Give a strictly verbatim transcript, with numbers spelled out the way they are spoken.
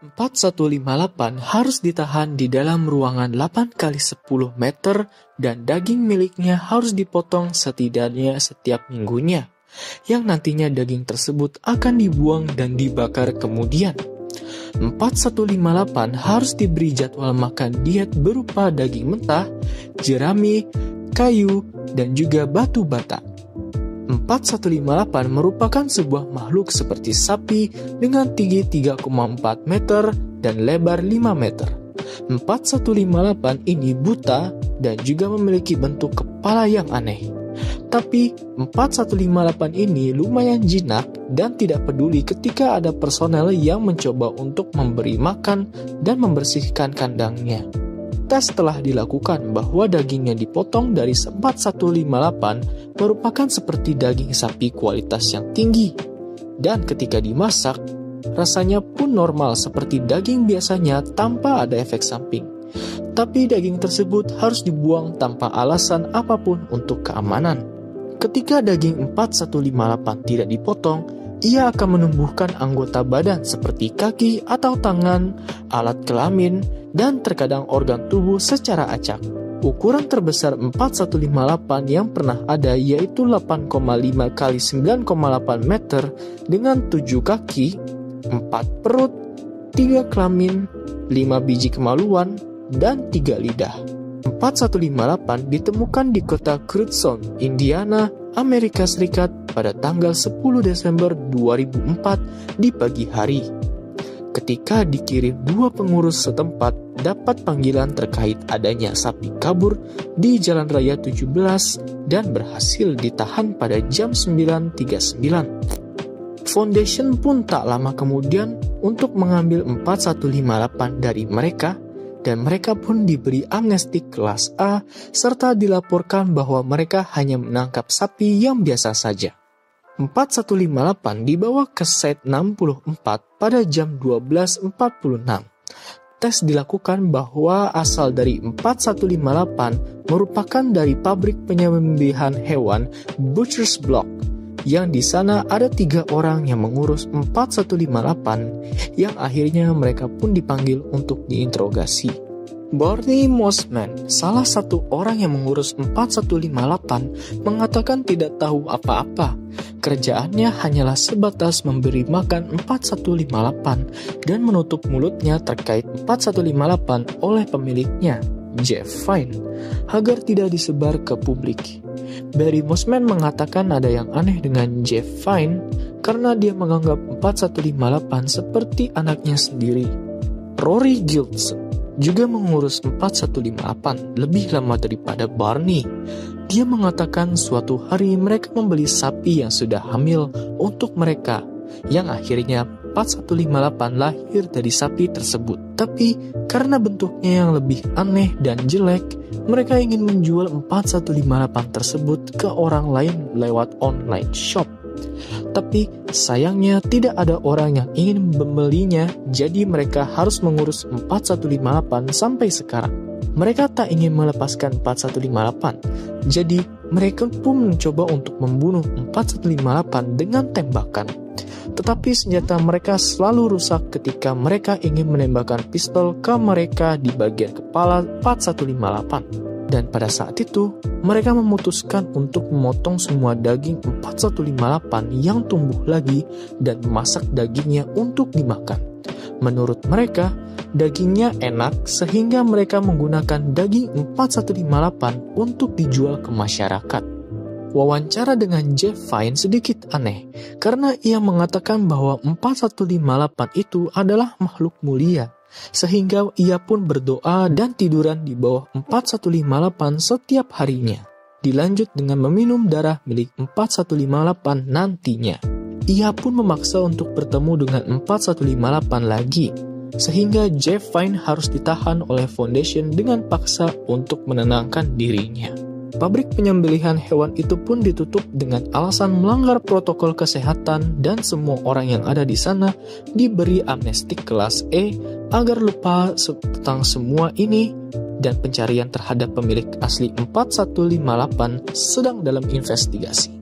empat satu lima delapan harus ditahan di dalam ruangan delapan kali sepuluh meter dan daging miliknya harus dipotong setidaknya setiap minggunya, yang nantinya daging tersebut akan dibuang dan dibakar kemudian. empat satu lima delapan harus diberi jadwal makan diet berupa daging mentah, jerami, kayu, dan juga batu bata. empat satu lima delapan merupakan sebuah makhluk seperti sapi dengan tinggi tiga koma empat meter dan lebar lima meter. empat satu lima delapan ini buta dan juga memiliki bentuk kepala yang aneh. Tapi empat satu lima delapan ini lumayan jinak dan tidak peduli ketika ada personel yang mencoba untuk memberi makan dan membersihkan kandangnya. Tes telah dilakukan bahwa daging yang dipotong dari empat satu lima delapan merupakan seperti daging sapi kualitas yang tinggi. Dan ketika dimasak, rasanya pun normal seperti daging biasanya tanpa ada efek samping. Tapi daging tersebut harus dibuang tanpa alasan apapun untuk keamanan. Ketika daging empat satu lima delapan tidak dipotong, ia akan menumbuhkan anggota badan seperti kaki atau tangan, alat kelamin, dan terkadang organ tubuh secara acak. Ukuran terbesar empat satu lima delapan yang pernah ada yaitu delapan koma lima kali sembilan koma delapan meter dengan tujuh kaki, empat perut, tiga kelamin, lima biji kemaluan, dan tiga lidah. empat satu lima delapan ditemukan di kota Crutzen, Indiana, Amerika Serikat pada tanggal sepuluh Desember dua ribu empat di pagi hari. Ketika dikirim dua pengurus setempat dapat panggilan terkait adanya sapi kabur di Jalan Raya tujuh belas dan berhasil ditahan pada jam sembilan tiga puluh sembilan. Foundation pun tak lama kemudian untuk mengambil empat satu lima delapan dari mereka, dan mereka pun diberi amnesti kelas A serta dilaporkan bahwa mereka hanya menangkap sapi yang biasa saja. empat satu lima delapan dibawa ke Site enam puluh empat pada jam dua belas empat puluh enam. Tes dilakukan bahwa asal dari empat satu lima delapan merupakan dari pabrik penyembelihan hewan Butcher's Block, yang di sana ada tiga orang yang mengurus empat satu lima delapan, yang akhirnya mereka pun dipanggil untuk diinterogasi. Barney Mosman, salah satu orang yang mengurus empat satu lima delapan, mengatakan tidak tahu apa-apa. Kerjaannya hanyalah sebatas memberi makan empat satu lima delapan dan menutup mulutnya terkait empat satu lima delapan oleh pemiliknya, Jeff Fine, agar tidak disebar ke publik. Barry Mosman mengatakan ada yang aneh dengan Jeff Fine karena dia menganggap empat satu lima delapan seperti anaknya sendiri. Rory Gilson juga mengurus empat satu lima delapan lebih lama daripada Barney. Dia mengatakan suatu hari mereka membeli sapi yang sudah hamil untuk mereka, yang akhirnya empat satu lima delapan lahir dari sapi tersebut. Tapi karena bentuknya yang lebih aneh dan jelek, mereka ingin menjual empat satu lima delapan tersebut ke orang lain lewat online shop. Tapi sayangnya tidak ada orang yang ingin membelinya, jadi mereka harus mengurus empat satu lima delapan sampai sekarang. Mereka tak ingin melepaskan empat satu lima delapan, jadi mereka pun mencoba untuk membunuh empat satu lima delapan dengan tembakan. Tetapi senjata mereka selalu rusak ketika mereka ingin menembakkan pistol ke mereka di bagian kepala empat satu lima delapan. Dan pada saat itu, mereka memutuskan untuk memotong semua daging empat satu lima delapan yang tumbuh lagi dan memasak dagingnya untuk dimakan. Menurut mereka, dagingnya enak sehingga mereka menggunakan daging empat satu lima delapan untuk dijual ke masyarakat. Wawancara dengan Jeff Fine sedikit aneh, karena ia mengatakan bahwa empat satu lima delapan itu adalah makhluk mulia, sehingga ia pun berdoa dan tiduran di bawah empat satu lima delapan setiap harinya. Dilanjut dengan meminum darah milik empat satu lima delapan nantinya. Ia pun memaksa untuk bertemu dengan empat satu lima delapan lagi, sehingga Jeff Fine harus ditahan oleh Foundation dengan paksa untuk menenangkan dirinya. Pabrik penyembelihan hewan itu pun ditutup dengan alasan melanggar protokol kesehatan, dan semua orang yang ada di sana diberi amnesti kelas E agar lupa tentang semua ini, dan pencarian terhadap pemilik asli empat satu lima delapan sedang dalam investigasi.